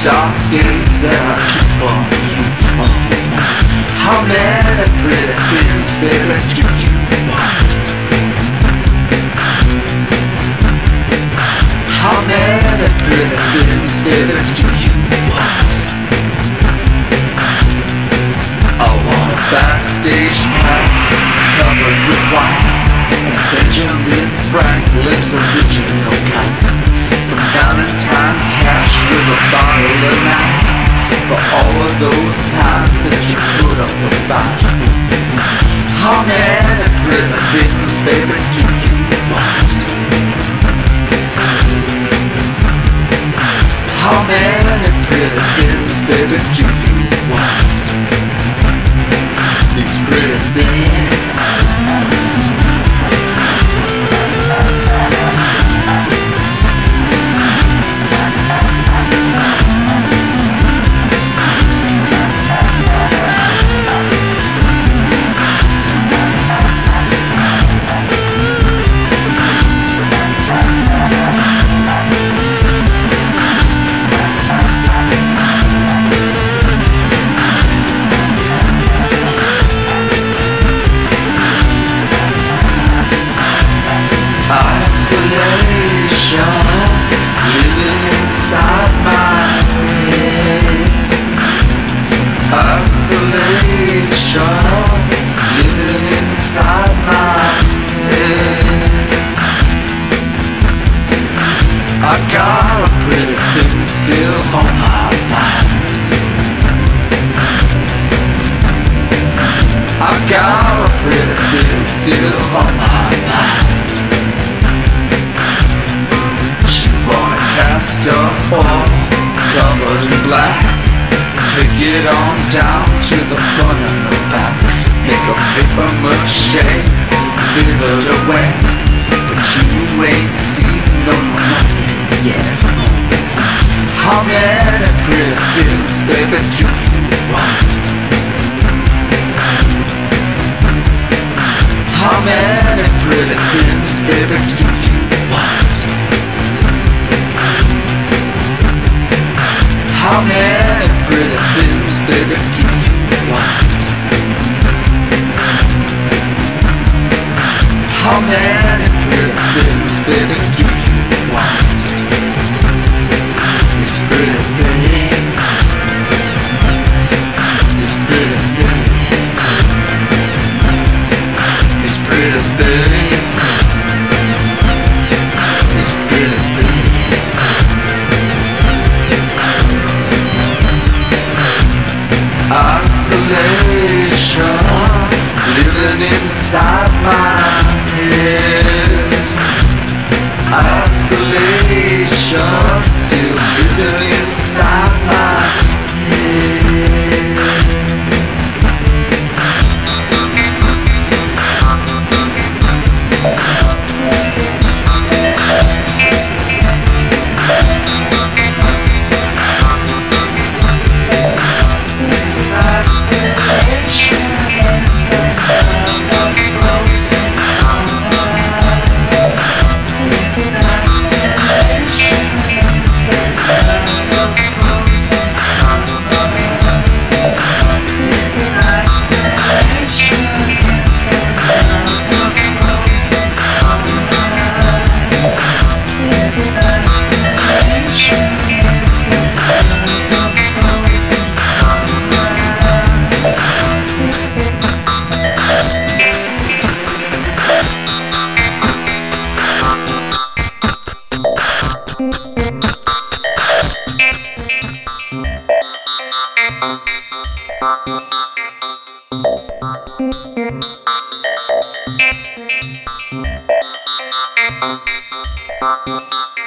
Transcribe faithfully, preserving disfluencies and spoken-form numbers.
dark days that I took from you. Oh, how many pretty things, baby, do you want? How many pretty things, baby, do you want? I want a backstage pass covered with white, and Benjamin Franklin's original kite, some valentine cash with a bottle of night, for all of those times that you put up a fight. How many pretty things, baby, do you want? How many pretty things, baby, do you want? These pretty things. Isolation, living inside my head. Isolation, living inside my head. I got a pretty thing still on my mind. I got a pretty thing still on my mind. Castor all covered in black, take it on down to the front and the back. Make a paper mache, give it away, but you ain't seen no nothing yet. How many pretty things, baby, do you want? How many pretty things, baby, do you want? How many pretty things, baby, do you want? How many pretty things, baby, do you want? These pretty things. These pretty things. These pretty things. These pretty things. Isolation, living inside my head. Isolation, still living inside my head. Thank you.